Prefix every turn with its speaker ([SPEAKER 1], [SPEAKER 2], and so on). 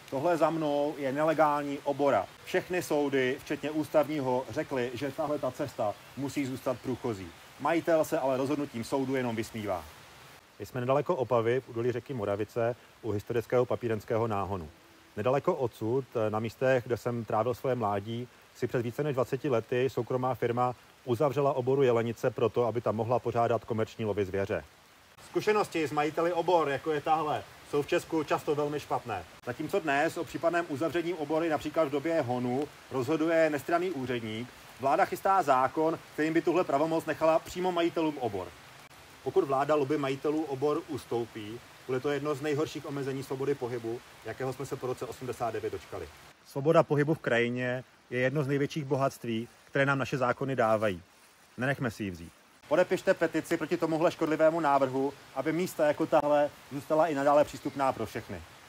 [SPEAKER 1] Tohle za mnou je nelegální obora. Všechny soudy, včetně ústavního, řekly, že tahle ta cesta musí zůstat průchozí. Majitel se ale rozhodnutím soudu jenom vysmívá. Jsme nedaleko Opavy v údolí řeky Moravice u historického papírenského náhonu. Nedaleko odsud, na místech, kde jsem trávil svoje mládí, si před více než 20 lety soukromá firma uzavřela oboru Jelenice proto, aby tam mohla pořádat komerční lovy zvěře. Zkušenosti s majiteli obor, jako je tahle, jsou v Česku často velmi špatné. Zatímco dnes o případném uzavření obory například v době honu rozhoduje nestranný úředník, vláda chystá zákon, kterým by tuhle pravomoc nechala přímo majitelům obor. Pokud vláda lobby majitelů obor ustoupí, bude to jedno z nejhorších omezení svobody pohybu, jakého jsme se po roce 89 dočkali. Svoboda pohybu v krajině je jedno z největších bohatství, které nám naše zákony dávají. Nenechme si ji vzít. Podepište petici proti tomuhle škodlivému návrhu, aby místa jako tahle zůstala i nadále přístupná pro všechny.